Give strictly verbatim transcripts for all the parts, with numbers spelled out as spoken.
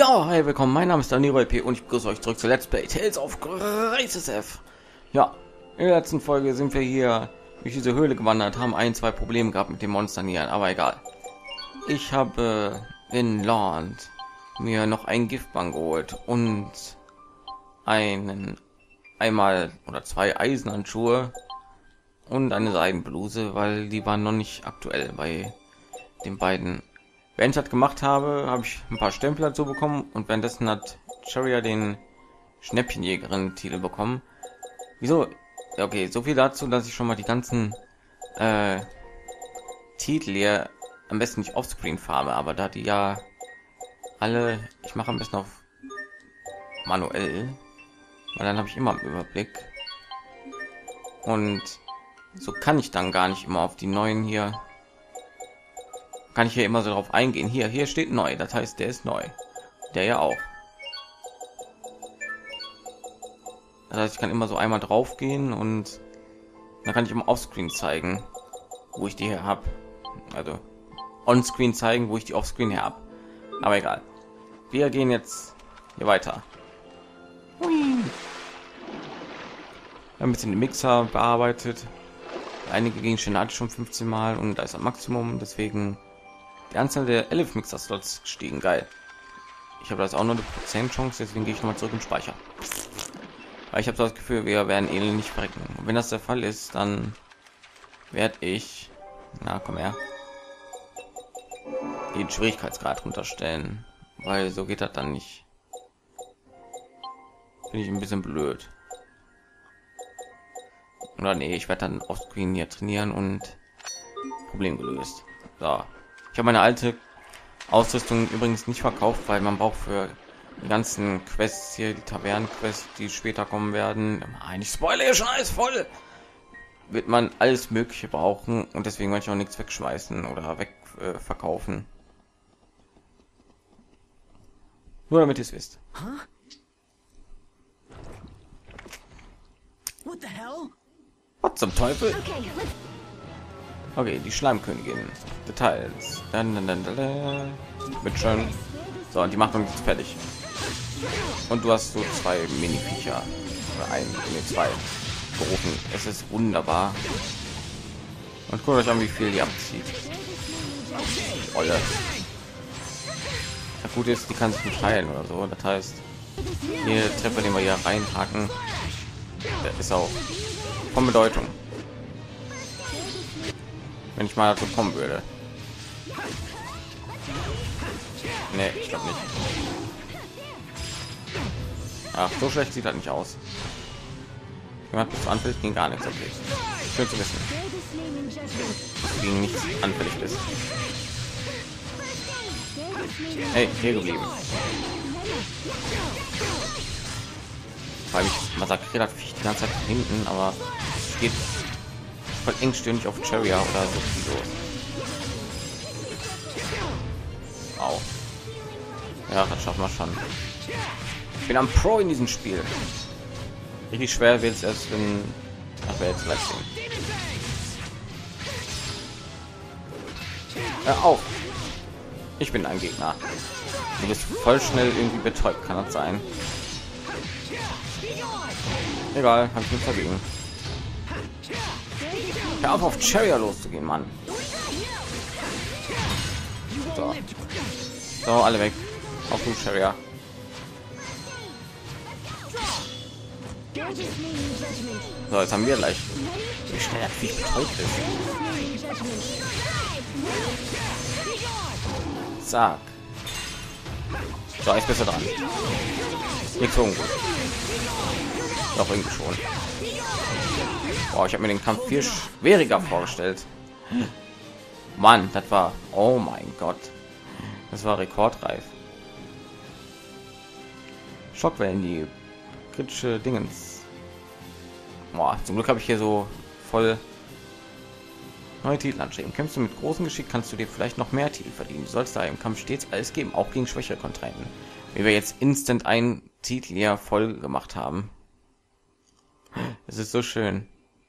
Ja, hi, willkommen. Mein Name ist Daniel P. und ich begrüße euch zurück zu Let's Play Tales of Graces. Ja, in der letzten Folge sind wir hier durch diese Höhle gewandert, haben ein, zwei Probleme gehabt mit den Monstern hier, aber egal. Ich habe in Land mir noch einen Giftbank geholt und einen einmal oder zwei Eisenhandschuhe und eine Seidenbluse, weil die waren noch nicht aktuell bei den beiden. Wenn ich das gemacht habe, habe ich ein paar Stempel dazu bekommen und währenddessen hat Cheria den Schnäppchenjägerin-Titel bekommen. Wieso? Ja, okay, so viel dazu, dass ich schon mal die ganzen äh, Titel hier am besten nicht offscreen farbe, aber da die ja alle, ich mache am besten auf manuell, weil dann habe ich immer einen Überblick und so kann ich dann gar nicht immer auf die neuen hier. Kann ich hier immer so drauf eingehen. Hier, hier steht neu. Das heißt, der ist neu. Der ja auch. Das heißt, ich kann immer so einmal drauf gehen und dann kann ich im Offscreen zeigen, wo ich die her habe. Also On-Screen zeigen, wo ich die Offscreen her habe. Aber egal. Wir gehen jetzt hier weiter. Hui. Ein bisschen den Mixer bearbeitet. Einige Gegenstände hatte ich schon fünfzehn Mal und da ist ein Maximum. Deswegen die Anzahl der elf Mixer-Slots gestiegen. Geil. Ich habe das auch nur eine Prozent Chance, deswegen gehe ich noch mal zurück im Speicher. Weil ich habe so das Gefühl, wir werden ähnlich nicht verrecken. Und wenn das der Fall ist, dann werde ich, na komm her, den Schwierigkeitsgrad runterstellen, weil so geht das dann nicht. Finde ich ein bisschen blöd. Oder nee, ich werde dann auf Screen hier trainieren und Problem gelöst. So. Ich habe meine alte Ausrüstung übrigens nicht verkauft, weil man braucht für die ganzen Quests hier, die Tavernen-Quests, die später kommen werden, eigentlich Spoiler hier schon alles voll, wird man alles Mögliche brauchen und deswegen möchte ich auch nichts wegschmeißen oder weg äh, verkaufen. Nur damit ihr es wisst. Huh? What the hell? Was zum Teufel? Okay, let's Okay, die Schleimkönigin. Details. Dann, dann, dann, dann. Mit schön. So, und die macht uns jetzt fertig. Und du hast so zwei Mini-Viecher. Oder ein, nee, zwei berufen. Es ist wunderbar. Und guckt euch an, wie viel die abzieht. Olle. Das Gute ist, die kann sich nicht heilen oder so. Das heißt, jeder Treffer, den wir hier reinhaken, der ist auch von Bedeutung. Wenn ich mal dazu kommen würde. Nee, ich glaube nicht. Ach, so schlecht sieht das nicht aus. Jemand bis anfällig ging gar nichts. Okay. Schön zu wissen. Gegen nichts anfällig bist. Hey, hier geblieben. Weil ich massakriert hat die ganze Zeit hinten, aber es geht voll engstirnig auf Cheria oder so. Au. Ja, das schaffen wir schon. Ich bin am Pro in diesem Spiel. Richtig schwer wird es erst, wenn... Ach, wer jetzt gleich sehen. Hör auf! Ich bin ein Gegner. Du bist voll schnell irgendwie betäubt, kann das sein? Egal, habe ich nichts dagegen. Hör auf, auf Cheria loszugehen, Mann. So. So, alle weg. Auf du, Cheria. So, jetzt haben wir gleich. Wie schnell das Viech betäubt ist. Zack. So, jetzt bist du dran. Nichts so ungut. Doch irgendwie schon. Boah, ich habe mir den Kampf viel schwieriger vorgestellt. Mann, das war, oh mein Gott, das war rekordreif. Schockwellen, die kritische Dingens. Boah, zum Glück habe ich hier so voll neue Titel anschreiben. Kämpfst du mit großem Geschick, kannst du dir vielleicht noch mehr Titel verdienen. Du sollst da im Kampf stets alles geben, auch gegen schwächere Kontrahenten. Wie wir jetzt instant einen Titel ja voll gemacht haben. Es ist so schön.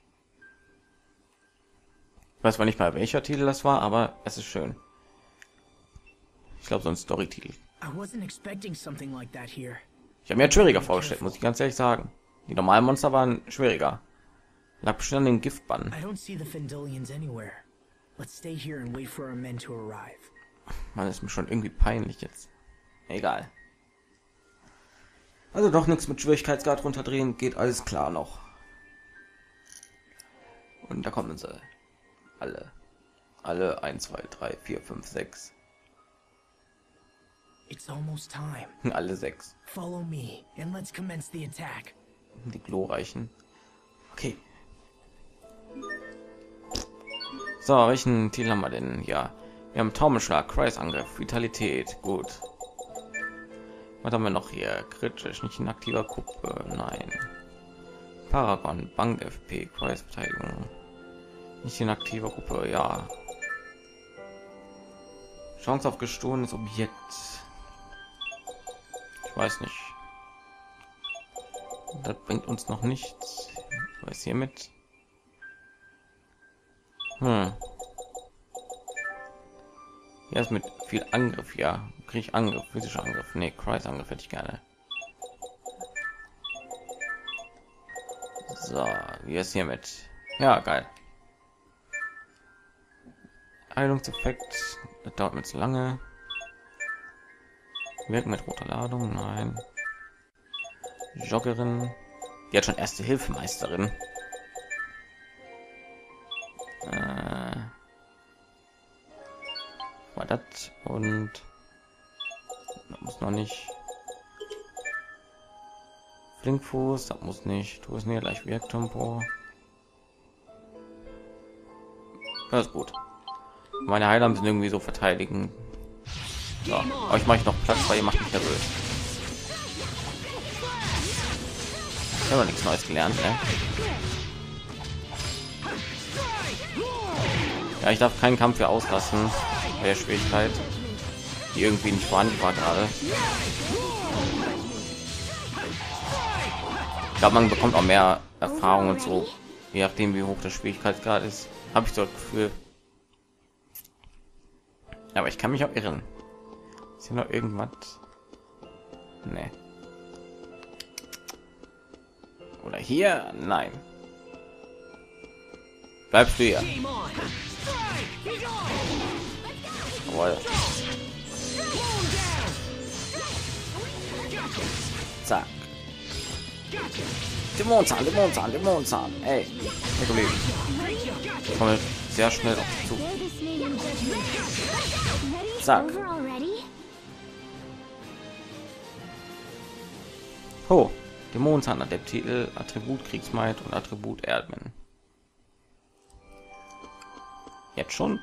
Ich weiß zwar nicht mal welcher Titel das war, aber es ist schön. Ich glaube, so ein Story-Titel I wasn't expecting something like that here. Ich habe mir jetzt schwieriger vorgestellt, muss ich ganz ehrlich sagen. Die normalen Monster waren schwieriger. Lag bestimmt an dem Giftbann. I don't see the Fendelians anywhere. Let's stay here and wait for our men to arrive. Man, ist mir schon irgendwie peinlich jetzt. Egal. Also doch nichts mit Schwierigkeitsgrad runterdrehen, geht alles klar noch. Und da kommen sie. Alle. Alle eins, zwei, drei, vier, fünf, sechs. It's almost time. Alle sechs. Follow me and let's commence the attack. Die glorreichen. Okay. So, welchen Titel haben wir denn? Ja, wir haben Taumelschlag, Kreisangriff, Vitalität. Gut. Was haben wir noch hier? Kritisch, nicht in aktiver Gruppe. Nein. Paragon, Bank F P, Kreisbeteiligung. Nicht in aktiver Gruppe. Ja. Chance auf gestohlenes Objekt. Ich weiß nicht. Das bringt uns noch nichts. Was ist hiermit? Hm. Ja, ist mit viel Angriff, ja. Kriege ich Angriff, physischer Angriff. Nee, Kreisangriff hätte ich gerne. So, wie ist hiermit? Ja, geil. Heilungseffekt, das dauert mir zu lange. Wirken mit roter Ladung, nein. Joggerin, die hat schon erste Hilfemeisterin. Äh, war das und das muss noch nicht. Flinkfuß, das muss nicht. Du ist nicht gleich Wirktempo. Das ist gut. Meine Heiler müssen irgendwie so verteidigen. So, euch mache ich noch Platz, weil ihr macht mich nervös. Ich habe nichts Neues gelernt, ne? Ja, ich darf keinen Kampf hier auslassen bei der Schwierigkeit, die irgendwie nicht vorhanden war gerade. Ich glaube, man bekommt auch mehr Erfahrung und so, je nachdem wie hoch der Schwierigkeitsgrad ist. Habe ich so das Gefühl. Aber ich kann mich auch irren. Ist hier noch irgendwas? Nee. Oder hier? Nein. Bleibst du hier? Jawohl. Zack. Dämonenzahn, Dämonenzahn, Dämonenzahn. Ey, ich komme sehr schnell auf dich zu. Zack. Oh, Dämonenzahn hat der Titel Attribut Kriegsmacht und Attribut Erdmann. Jetzt schon.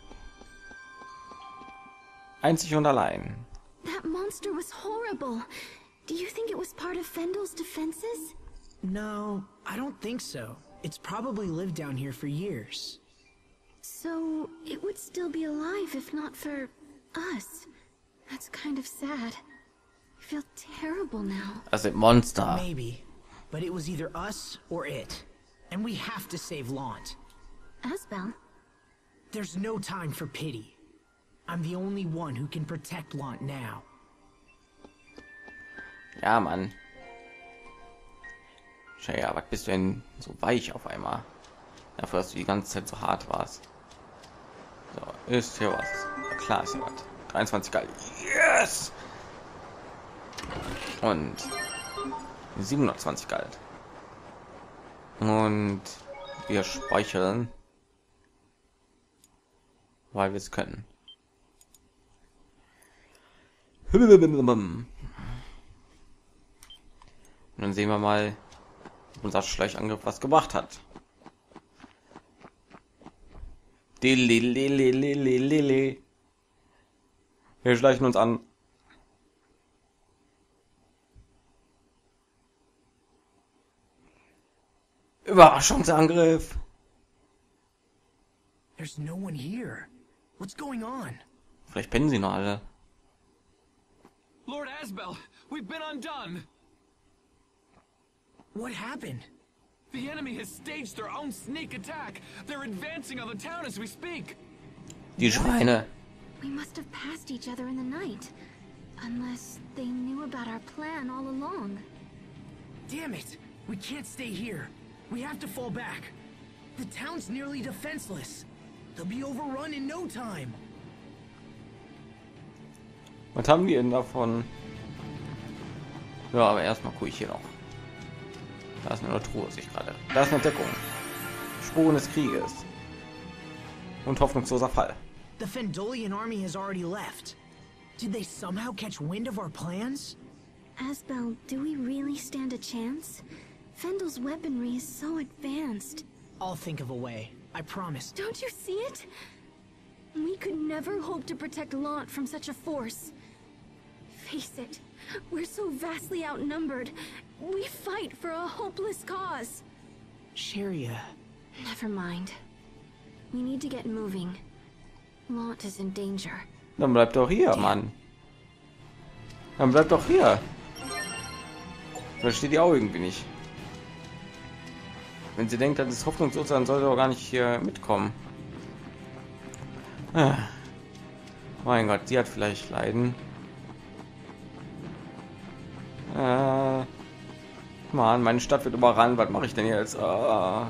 Einzig und allein. That monster was horrible. Do you think it was part of Fendel's defenses? No, I don't think so. It's probably lived down here for years. So it would still be alive if not for us. That's kind of sad. I feel terrible now. As a monster. Maybe, but it was either us or it, and we have to save Launt. Asbel. There's no time for pity. I'm the only one who can protect Launt now. Ja, Mann. Ja, was bist du denn so weich auf einmal? Dafür, dass du die ganze Zeit so hart warst. So, ist hier was. Ja, klar ist hier was. dreiundzwanzig Geld. Yes! Und siebenhundertzwanzig Geld. Und wir speichern, weil wir es können. Und dann sehen wir mal, ob unser Schleichangriff was gebracht hat. Wir schleichen uns an. Überraschungsangriff. There's no one here. What's going on? Vielleicht pennen sie noch alle. Lord Asbel, we've been undone. What happened? The enemy has staged their own sneak attack. They're advancing on the town as we speak. Die Schweine. We must have passed each other in the night. Unless they knew about our plan all along. Damn it! We can't stay here. We have to fall back. The town's nearly defenseless. They'll be overrun in no time. Was haben wir denn davon? Ja, aber erstmal gucke ich hier noch. Da ist eine Truhe, sich gerade. Da ist eine Deckung. Spuren des Krieges. Und hoffnungsloser Fall. The Fendolian army has already left. Did they somehow catch wind of our plans? Asbel, do we really stand a chance? Fendel's weaponry is so advanced. I'll think of a way. I promise. Don't you see it? We could never hope to protect Lant from such a force. Face it, we're so vastly outnumbered. We fight for a hopeless cause. Sharia. Never mind. We need to get moving. Lant is in danger. Dann bleibt doch hier, Mann. Dann bleibt doch hier. Versteht die auch irgendwie nicht. Wenn sie denkt, das ist hoffnungslos, dann sollte doch gar nicht hier mitkommen. Ah. Mein Gott, sie hat vielleicht Leiden. Äh. Mann, meine Stadt wird überrannt. Was mache ich denn jetzt? Ah.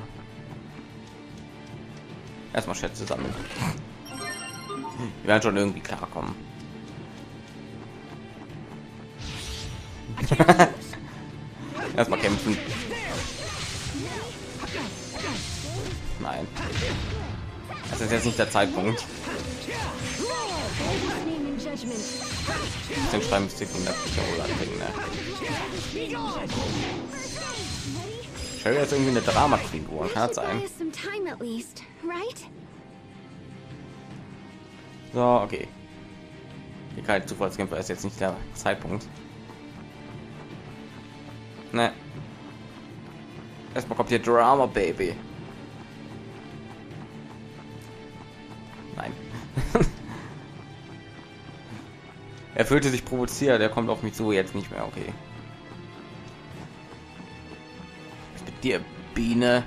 Erstmal Schätze sammeln. Wir werden schon irgendwie klarkommen. Erstmal kämpfen. Nein. Das ist jetzt nicht der Zeitpunkt. Den Schreibenstil von der Figur anbringen, ne? Sherry ist irgendwie eine Dramafigur, kann das sein? So, okay. Die kalte Zufallskämpfer ist jetzt nicht der Zeitpunkt. Ne. Erstmal kommt hier Drama Baby. Nein. Er fühlte sich provoziert, er kommt auf mich zu, jetzt nicht mehr, okay. Was mit dir, Biene?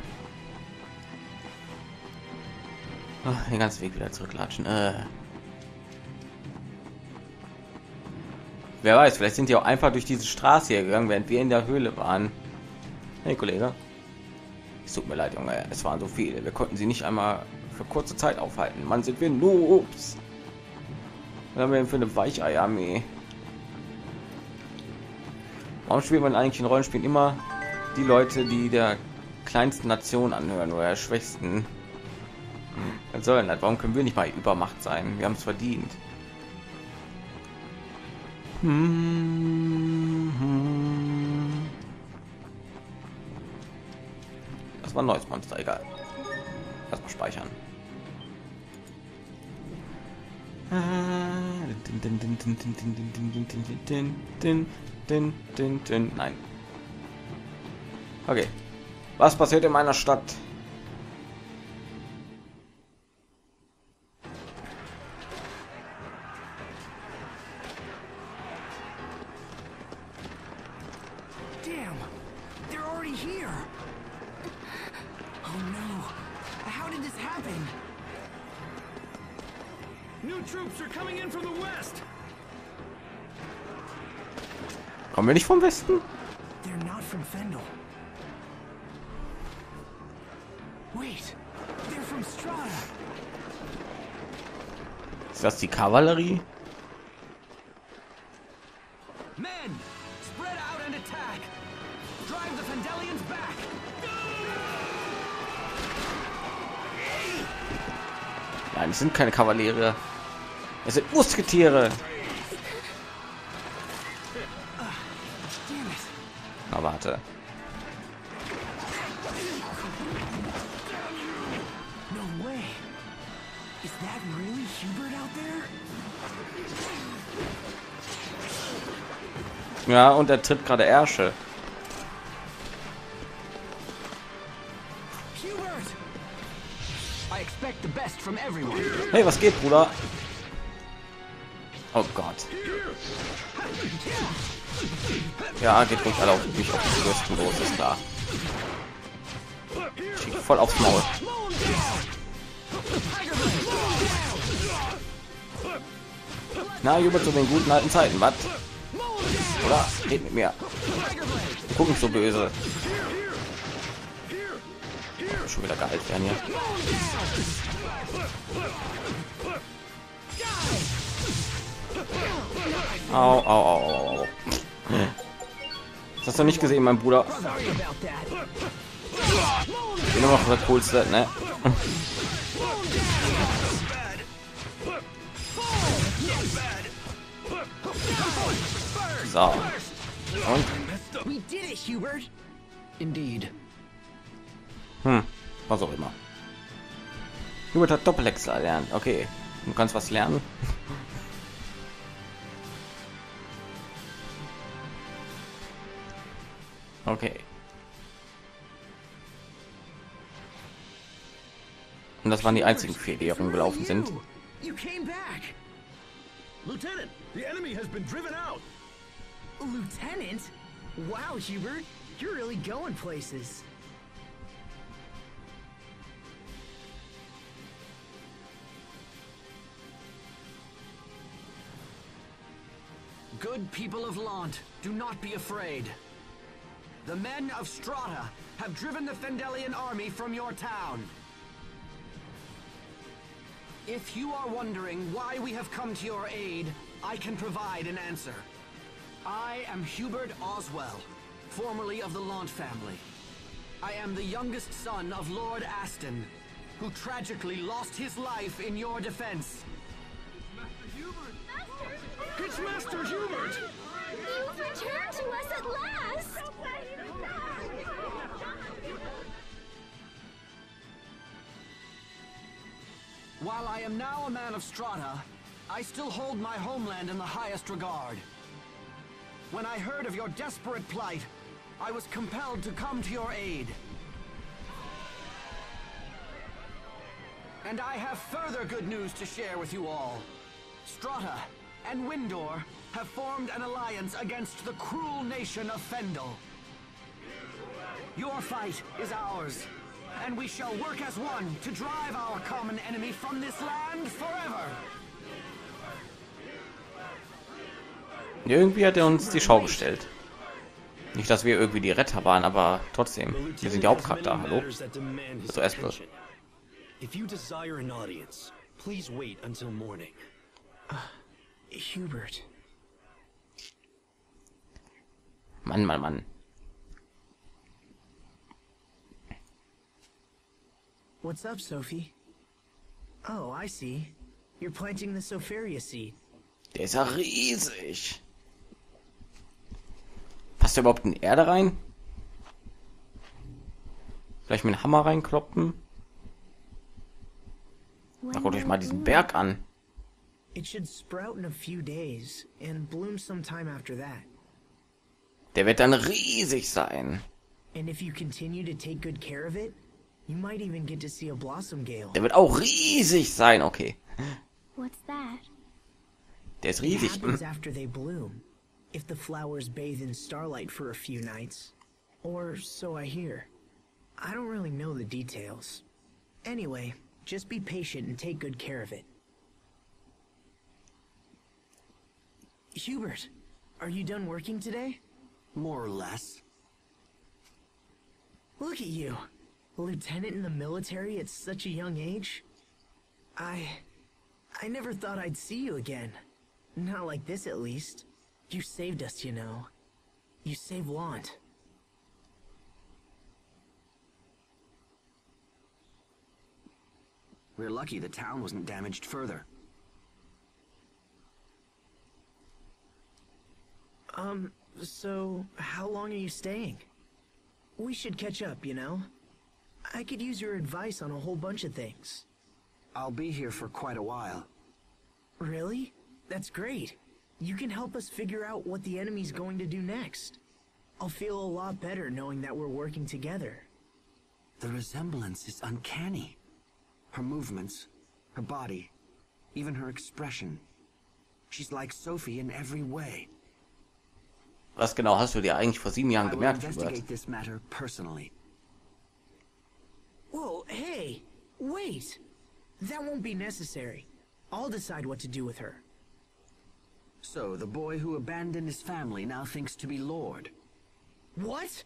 Ach, den ganzen Weg wieder zurücklatschen. Äh. Wer weiß, vielleicht sind die auch einfach durch diese Straße hier gegangen, während wir in der Höhle waren. Hey Kollege, es tut mir leid, Junge, es waren so viele, wir konnten sie nicht einmal für kurze Zeit aufhalten. Man, sind wir Noobs. Was haben wir denn für eine Weichei-Armee? Warum spielt man eigentlich in Rollenspielen immer die Leute, die der kleinsten Nation anhören oder der schwächsten? Was soll denn? Warum können wir nicht mal Übermacht sein? Wir haben es verdient. Das war ein neues Monster, egal. Erstmal speichern. Nein. Okay. Was passiert in meiner Stadt? Damn, they're already here. Oh no, how did this happen? New troops are coming in from the west. Kommen wir nicht vom Westen? They're not from Fendel. Wait, they're from Strahd. Ist das die Kavallerie? Men, spread out and attack. Drive the Fendelians back. Nein, es sind keine Kavaliere. Es sind Musketiere. Na, warte. No way. Is that really Hubert out there? Ja, und er tritt gerade Ärsche. Hubert! I expect the best from everyone. Hey, was geht, Bruder? Oh Gott. Ja, geht ruhig alle auf mich auf die Rüstung los, ist klar. Schiebt voll aufs Maul. Na, Hubert, zu den guten alten Zeiten, was? Oder? Red mit mir. Guck nicht so böse. Schon wieder geil werden hier. Au, au, au, au, au. Das hast du nicht gesehen, mein Bruder. Bin immer noch der coolste, ne? So. Und? We did it, Hubert. Indeed. Hm, was auch immer. Hubert hat Doppelhex erlernt. Okay, du kannst was lernen. Okay. Und das waren die einzigen vier, die herumgelaufen sind. You came back. Lieutenant, the enemy has been driven out. Lieutenant? Wow, Hubert, you're really going places. Good people of Lant, do not be afraid. The men of Strata have driven the Fendelian army from your town. If you are wondering why we have come to your aid, I can provide an answer. I am Hubert Oswell, formerly of the Lant family. I am the youngest son of Lord Aston, who tragically lost his life in your defense. It's Master Hubert! You've returned to us at last! While I am now a man of Strata, I still hold my homeland in the highest regard. When I heard of your desperate plight, I was compelled to come to your aid. And I have further good news to share with you all. Strata and Windor have formed an alliance against the cruel nation of Fendel. Your fight is ours, and we shall work as one to drive our common enemy from this land forever. Irgendwie hat er uns die Schau gestellt. Nicht, dass wir irgendwie die Retter waren, aber trotzdem, wir sind die Hauptcharakter. Hallo? Also Esper. If you desire an audience, please wait until morning. Hubert. Mann, Mann, Mann. What's up, Sophie? Oh, I see. You're planting the Sopharia seed. Der ist ja riesig. Passt der überhaupt in die Erde rein? Vielleicht mit dem Hammer reinkloppen? Na, guckt euch mal diesen Berg an. It should sprout in a few days and bloom sometime after that. Der wird dann riesig sein. And if you continue to take good care of it, you might even get to see a blossom gale. Der wird auch riesig sein, okay. What's that? Der ist It riesig. happens after they bloom, if the flowers bathe in starlight for a few nights. Or so I hear. I don't really know the details. Anyway, just be patient and take good care of it. Hubert, are you done working today? More or less. Look at you. A lieutenant in the military at such a young age? I... I never thought I'd see you again. Not like this, at least. You saved us, you know. You saved Lant. We're lucky the town wasn't damaged further. Um, so how long are you staying? We should catch up, you know? I could use your advice on a whole bunch of things. I'll be here for quite a while. Really? That's great. You can help us figure out what the enemy's going to do next. I'll feel a lot better knowing that we're working together. The resemblance is uncanny. Her movements, her body, even her expression. She's like Sophie in every way. Was genau hast du dir eigentlich vor sieben Jahren I will gemerkt, investigate Hubert? this matter personally. Whoa, hey! Wait! That won't be necessary. I'll decide what to do with her. So, the boy who abandoned his family now thinks to be Lord. What?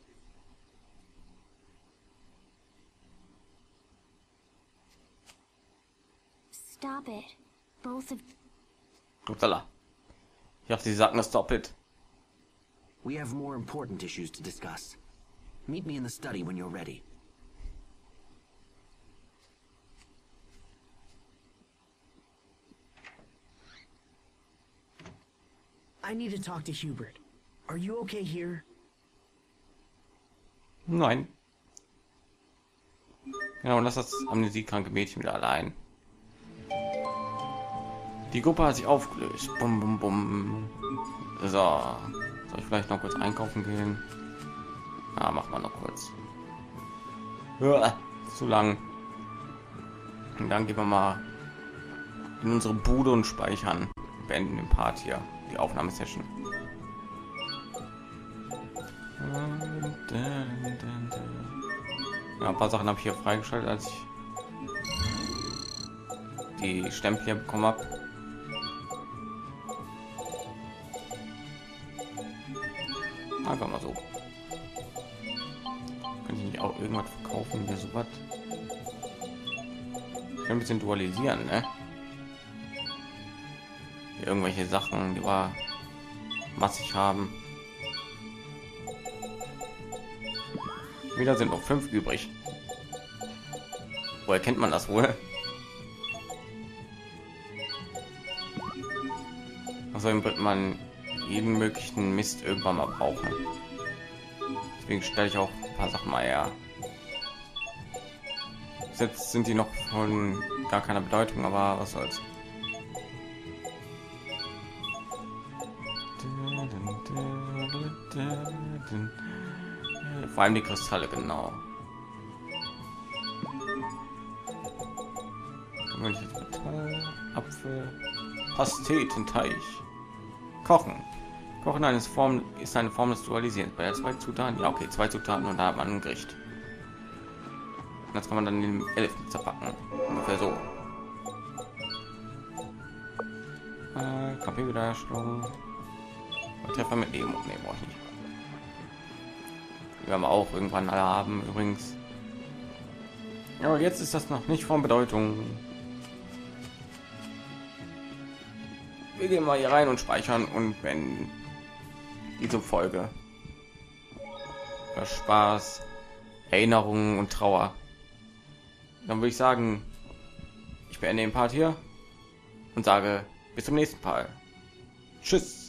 Stop it. Both of... Upsala. Ich dachte, sie sagten das doppelt. We have more important issues to discuss. Meet me in the study when you're ready. I need to talk to Hubert. Are you okay here? Nein. Genau, und das ist das amnesiekranke Mädchen wieder allein. Die Gruppe hat sich aufgelöst. Bum, bum, bum. So. Soll ich vielleicht noch kurz einkaufen gehen? Ja, mach mal noch kurz. Ja, zu lang. Und dann gehen wir mal in unsere Bude und speichern. Beenden den Part hier. Die Aufnahmesession. Ja, ein paar Sachen habe ich hier freigeschaltet, als ich die Stempel hier bekommen habe. Einfach mal so. Kann ich nicht auch irgendwas verkaufen hier so was? Ich kann ein bisschen dualisieren, ne? Hier irgendwelche Sachen, die wir massig haben. Wieder sind noch fünf übrig. Woher kennt man das wohl? Also wird man jeden möglichen Mist irgendwann mal brauchen. Deswegen stelle ich auch ein paar Sachen mal her. Jetzt sind die noch von gar keiner Bedeutung, aber was soll's. Vor allem die Kristalle, genau. Metall, Apfel, Pastetenteich. Kochen. Kochen eines Form ist eine Form des Dualisierens. Bei der zwei Zutaten, ja okay, zwei Zutaten und da hat man ein Gericht. Und das kann man dann in den Elfen zerpacken. Ungefähr so. Äh, K P-Wiederherstellung. Treffer mit Nemo. Nee, brauche ich nicht. Wir haben auch irgendwann alle haben übrigens. Ja, aber jetzt ist das noch nicht von Bedeutung. Wir gehen mal hier rein und speichern und wenn diese Folge das Spaß, Erinnerungen und Trauer, dann würde ich sagen, ich beende den Part hier und sage bis zum nächsten Mal. Tschüss.